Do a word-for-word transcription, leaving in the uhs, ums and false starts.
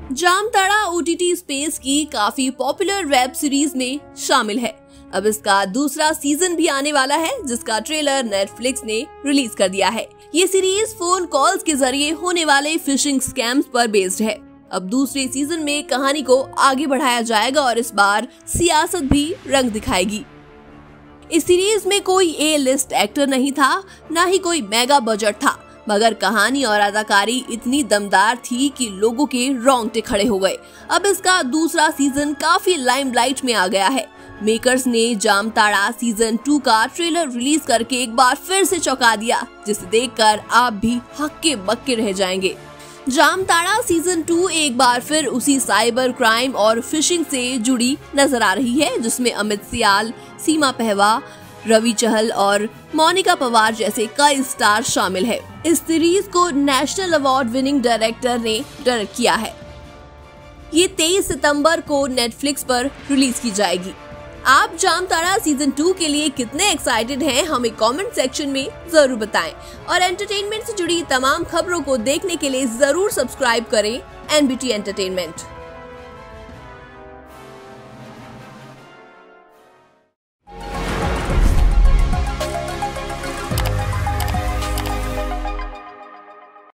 Jamtara OTT space की काफी popular web series में शामिल है। अब इसका दूसरा सीजन भी आने वाला है, जिसका ट्रेलर नेटफ्लिक्स ने रिलीज कर दिया है। ये सीरीज फोन कॉल्स के जरिए होने वाले फिशिंग स्कैम्स पर बेस्ड है। अब दूसरे सीजन में कहानी को आगे बढ़ाया जाएगा और इस बार सियासत भी रंग दिखाएगी। इस सीरीज में कोई ए लिस्ट एक्टर नहीं था, ना ही कोई मेगा बजट था, मगर कहानी और अदाकारी इतनी दमदार थी कि लोगों के रोंगटे खड़े हो गए। अब इसका दूसरा सीजन काफी लाइमलाइट में आ गया है। मेकर्स ने जामताड़ा सीजन टू का ट्रेलर रिलीज करके एक बार फिर से चौंका दिया, जिसे देखकर आप भी हक्के बक्के रह जाएंगे। जामताड़ा सीजन टू एक बार फिर उसी साइबर क्राइम और फिशिंग से जुड़ी नजर आ रही है, जिसमें अमित सियाल, सीमा पहवा, रवि चहल और मोनिका पवार जैसे कई स्टार शामिल है। इस सीरीज को नेशनल अवार्ड विनिंग डायरेक्टर ने डायरेक्ट किया है। ये तेईस सितंबर को नेटफ्लिक्स पर रिलीज की जाएगी। आप जामताड़ा सीजन टू के लिए कितने एक्साइटेड हैं, हमें कमेंट सेक्शन में जरूर बताएं और एंटरटेनमेंट से जुड़ी तमाम खबरों को देखने के लिए जरूर सब्सक्राइब करें एनबीटी एंटरटेनमेंट।